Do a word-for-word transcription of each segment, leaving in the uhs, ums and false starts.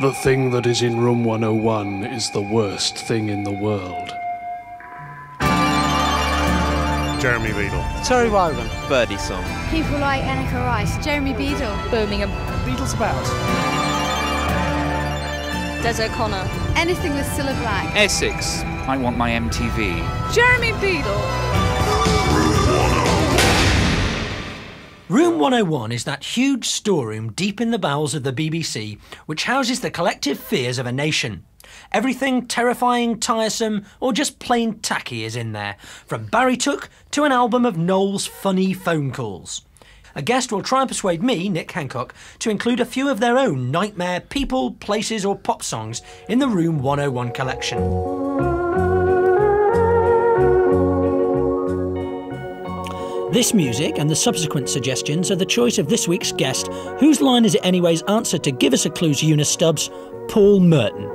The thing that is in room one oh one is the worst thing in the world. Jeremy Beadle. Terry Wogan. Birdie Song. People like Annika Rice. Jeremy Beadle. Birmingham. Beatles About. Des O'Connor. Anything with Cilla Black. Essex. I want my M T V. Jeremy Beadle. Room one oh one is that huge storeroom deep in the bowels of the B B C which houses the collective fears of a nation. Everything terrifying, tiresome, or just plain tacky is in there, from Barry Took to an album of Noel's funny phone calls. A guest will try and persuade me, Nick Hancock, to include a few of their own nightmare people, places or pop songs in the Room one oh one collection. This music and the subsequent suggestions are the choice of this week's guest, whose line is it anyways answered to Give Us a Clue's Eunice Stubbs, Paul Merton.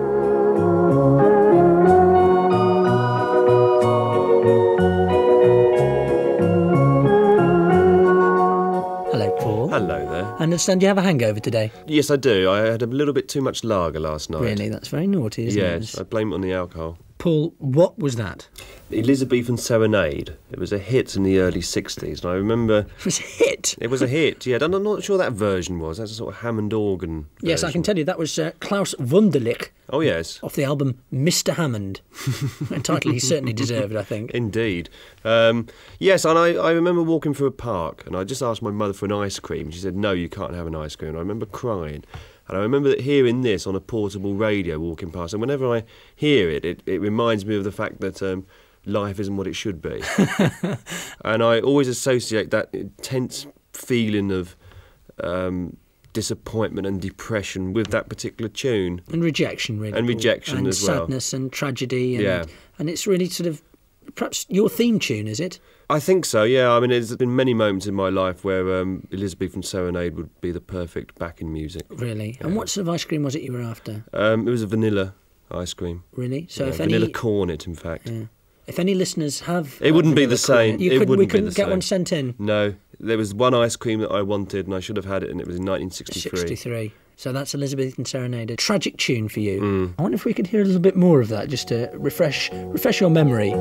Hello, Paul. Hello there. I understand you have a hangover today. Yes, I do. I had a little bit too much lager last night. Really? That's very naughty, isn't it? Yes, I blame it on the alcohol. Paul, what was that? Elizabethan Serenade. It was a hit in the early sixties, and I remember... It was a hit? It was a hit, yeah. And I'm not sure that version was. That's a sort of Hammond organ version. Yes, I can tell you that was uh, Klaus Wunderlich. Oh, yes. Off the album Mister Hammond. A title he certainly deserved, I think. Indeed. Um, yes, and I, I remember walking through a park, and I just asked my mother for an ice cream. She said, no, you can't have an ice cream. And I remember crying. And I remember hearing this on a portable radio walking past, and whenever I hear it, it, it reminds me of the fact that um, life isn't what it should be. And I always associate that intense feeling of um, disappointment and depression with that particular tune. And rejection, really. And rejection and as well. And sadness and tragedy. And, yeah. And it's really sort of, perhaps your theme tune, is it? I think so, yeah. I mean, there's been many moments in my life where um, Elizabethan Serenade would be the perfect backing music. Really? Yeah. And what sort of ice cream was it you were after? Um, it was a vanilla ice cream. Really? So yeah, if vanilla any... cornet, in fact. Yeah. If any listeners have... It wouldn't be the same. Cornet, you it couldn't, wouldn't we couldn't be the get same. one sent in? No. There was one ice cream that I wanted, and I should have had it, and it was in nineteen sixty-three. sixty-three. So that's Elizabethan Serenade. A tragic tune for you. Mm. I wonder if we could hear a little bit more of that, just to refresh, refresh your memory.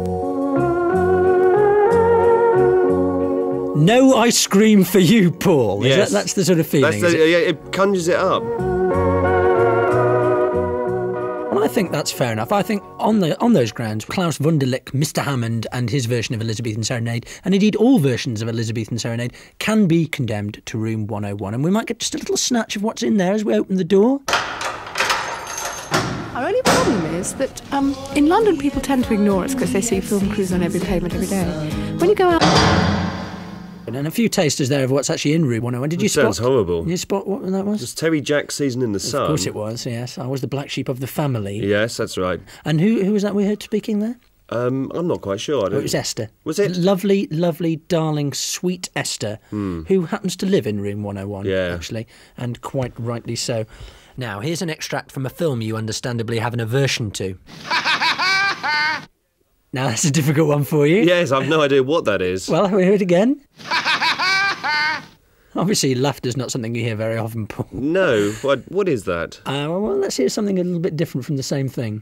No ice cream for you, Paul. Is Yes. that, that's the sort of feeling. That's the, is it? yeah, it conjures it up. Well, I think that's fair enough. I think on the on those grounds, Klaus Wunderlich, Mister Hammond and his version of Elizabethan Serenade, and indeed all versions of Elizabethan Serenade, can be condemned to Room one oh one. And we might get just a little snatch of what's in there as we open the door. Our only problem is that um, in London people tend to ignore us because they see film crews on every pavement every day. When you go out... And a few tasters there of what's actually in Room one oh one. Did you It spot? sounds horrible. Did you spot what that was? It was Terry Jack's Season in the Sun. Of course it was, yes. I was the black sheep of the family. Yes, that's right. And who who was that we heard speaking there? Um, I'm not quite sure. I Oh, don't... it was Esther. Was it? Lovely, lovely, darling, sweet Esther, Hmm. who happens to live in Room one oh one, Yeah. actually, and quite rightly so. Now, here's an extract from a film you understandably have an aversion to. Now, that's a difficult one for you. Yes, I've no idea what that is. Well, we hear it again. Obviously, laughter's not something you hear very often, Paul. No, what what is that? Uh, well, let's hear something a little bit different from the same thing.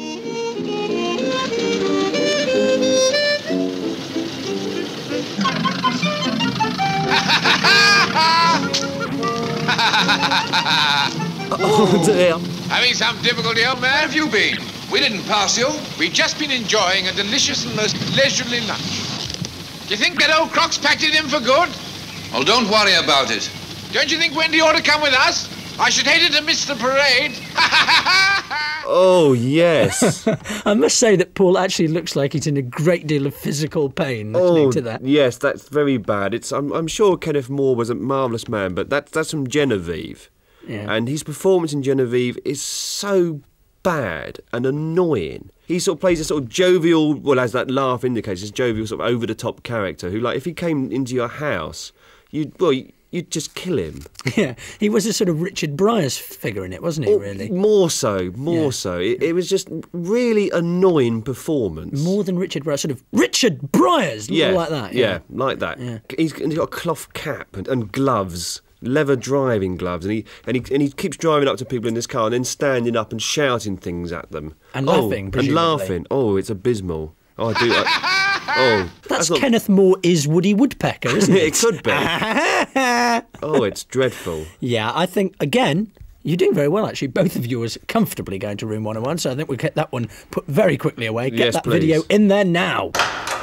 Oh dear. Having some difficulty, old man? Where have you been? We didn't pass you. We've just been enjoying a delicious and most leisurely lunch. Do you think that old croc's packed it in for good? Oh, don't worry about it. Don't you think Wendy ought to come with us? I should hate it to miss the parade. Oh, yes. I must say that Paul actually looks like he's in a great deal of physical pain listening oh, to that. Yes, that's very bad. It's I'm, I'm sure Kenneth More was a marvellous man, but that, that's from Genevieve. Yeah. And his performance in Genevieve is so bad and annoying. He sort of plays a sort of jovial, well, as that laugh indicates, this jovial sort of over-the-top character who, like, if he came into your house, you'd, well, you'd just kill him. Yeah, he was a sort of Richard Briers figure in it, wasn't he, Or really? More so, more Yeah. so. It, it was just really annoying performance. More than Richard Briers, sort of Richard Briers, Yeah, like that. Yeah, Yeah, like that. Yeah. He's, he's got a cloth cap and, and gloves. leather driving gloves, and he and he and he keeps driving up to people in this car and then standing up and shouting things at them and oh, laughing, and presumably. laughing. Oh, it's abysmal. Oh, I do. I, oh, that's, that's not, Kenneth Moore is Woody Woodpecker, isn't it? It could be. Oh, it's dreadful. Yeah, I think again. You're doing very well, actually. Both of yours comfortably going to room one oh one, so I think we'll get that one put very quickly away. Get Yes, that please. video in there now.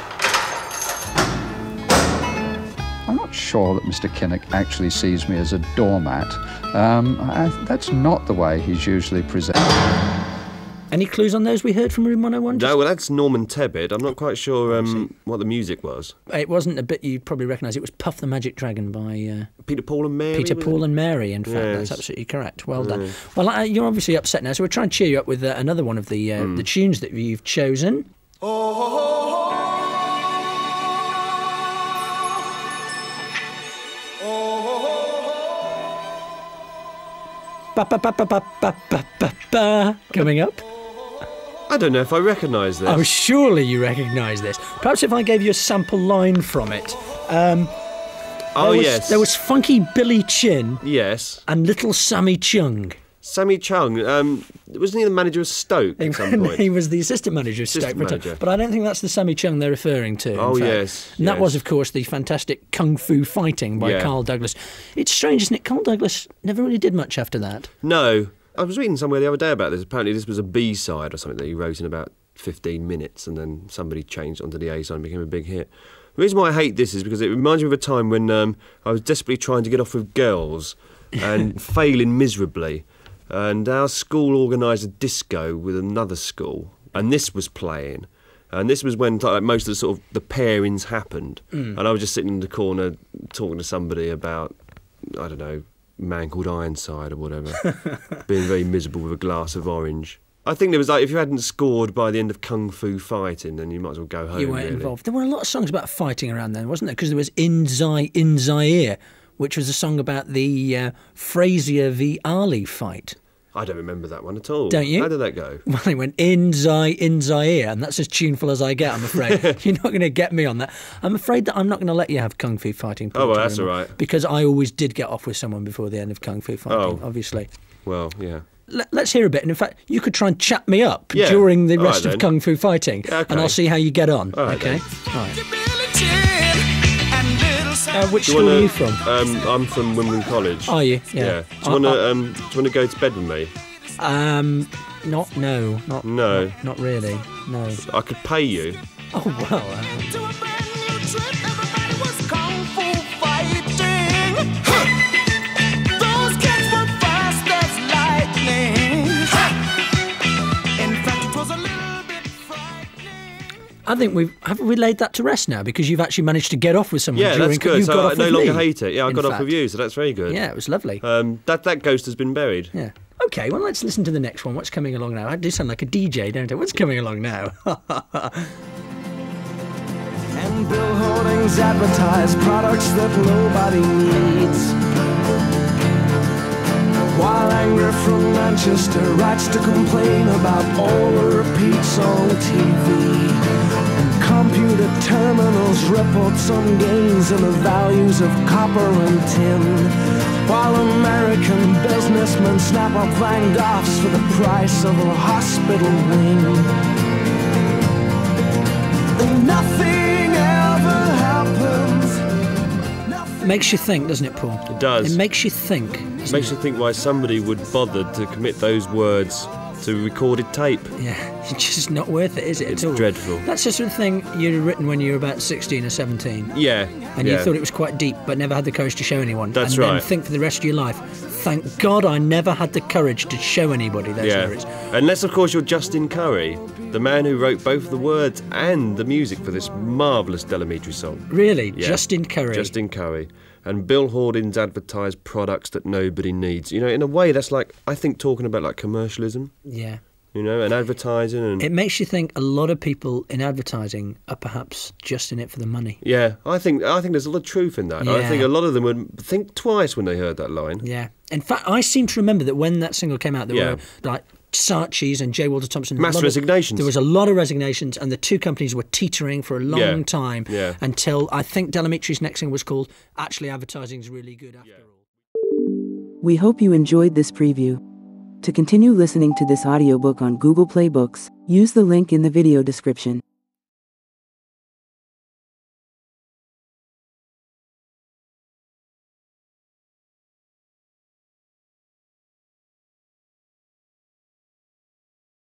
I'm not sure that Mister Kinnock actually sees me as a doormat. Um, I, that's not the way he's usually presented. Any clues on those we heard from room one oh one? No, well, that's Norman Tebbit. I'm not quite sure um, what the music was. It wasn't a bit you'd probably recognise. It was Puff the Magic Dragon by uh, Peter, Paul and Mary. Peter, was Paul it? and Mary, in fact. Yes. That's absolutely correct. Well Yeah. done. Well, uh, you're obviously upset now, so we'll try and cheer you up with uh, another one of the, uh, Mm. the tunes that you've chosen. Ba, ba, ba, ba, ba, ba, ba, ba, ba. Coming up. I don't know if I recognise this. Oh, surely you recognise this. Perhaps if I gave you a sample line from it. Um, oh, there was, yes. There was Funky Billy Chin. Yes. And Little Sammy Chung. Sammy Chung, um, wasn't he the manager of Stoke at some point? He was the assistant manager of Assistant Stoke. manager. But I don't think that's the Sammy Chung they're referring to. in Oh, fact. yes, And that yes. was, of course, the fantastic Kung Fu Fighting by Yeah. Carl Douglas. It's strange, isn't it? Carl Douglas never really did much after that. No. I was reading somewhere the other day about this. Apparently this was a B-side or something that he wrote in about fifteen minutes, and then somebody changed onto the A-side and became a big hit. The reason why I hate this is because it reminds me of a time when um, I was desperately trying to get off with girls and failing miserably. And our school organised a disco with another school, and this was playing. And this was when like, most of the sort of the pairings happened. Mm. And I was just sitting in the corner talking to somebody about, I don't know, Man Called Ironside or whatever, being very miserable with a glass of orange. I think there was like, if you hadn't scored by the end of Kung Fu Fighting, then you might as well go home. You weren't really. involved. There were a lot of songs about fighting around then, wasn't there? Because there was In, Zai- In Zaire, which was a song about the uh, Frazier v Ali fight. I don't remember that one at all. Don't you? How did that go? Well, it went in Zai, in Zaire, and that's as tuneful as I get, I'm afraid. You're not going to get me on that. I'm afraid that I'm not going to let you have Kung Fu Fighting. Oh, well, Paul, that's anymore, all right. Because I always did get off with someone before the end of Kung Fu Fighting, Oh. obviously. Well, yeah. Let, let's hear a bit. And in fact, you could try and chat me up Yeah. during the All rest right, of then. Kung Fu Fighting, Yeah, okay. and I'll see how you get on. All right, okay? then. All right. Uh, which Do school wanna, are you from? Um, I'm from Wimbledon College. Are you? Yeah. Yeah. Do I- you want I- to um, do you want to go to bed with me? Um, not no, not No. not, not really. No. I could pay you. Oh well. Uh, I think we've haven't we laid that to rest now because you've actually managed to get off with someone. Yeah, during, that's good. You've So got I off no with longer me, hate it. Yeah, I in got off fact. with you, so that's very good. Yeah, it was lovely. Um, that that ghost has been buried. Yeah. Okay, well, let's listen to the next one. What's coming along now? I do sound like a D J, don't I? What's coming along now? And bill hoardings advertise products that nobody needs. While Angry from Manchester writes to complain about all the repeats on T V. And computer terminals report some gains in the values of copper and tin. While American businessmen snap up Van Goghs for the price of a hospital wing. And nothing ever happens. Makes you think, doesn't it, Paul? It does. It makes you think. It makes you think why somebody would bother to commit those words to recorded tape. Yeah, it's just not worth it, is it? It's at all? dreadful. That's the sort of thing you'd have written when you were about sixteen or seventeen. Yeah. And yeah. you thought it was quite deep, but never had the courage to show anyone. That's and then right. think for the rest of your life, thank God I never had the courage to show anybody those Yeah. lyrics. Unless, of course, you're Justin Curry, the man who wrote both the words and the music for this marvellous Delamitri song. Really? Yeah. Justin Curry? Justin Curry. And Bill Hoardings advertise products that nobody needs. You know, in a way, that's like, I think, talking about like commercialism. Yeah. You know, and advertising and... It makes you think a lot of people in advertising are perhaps just in it for the money. Yeah, I think I think there's a lot of truth in that. I Yeah. think a lot of them would think twice when they heard that line. Yeah. In fact, I seem to remember that when that single came out, there Yeah. were like Saatchi's and J. Walter Thompson. Mass a lot of- resignations. there was a lot of resignations, and the two companies were teetering for a long Yeah. time Yeah. until I think Delamitri's next single was called Actually Advertising's Really Good After All. We hope you enjoyed this preview. To continue listening to this audiobook on Google Play Books, use the link in the video description.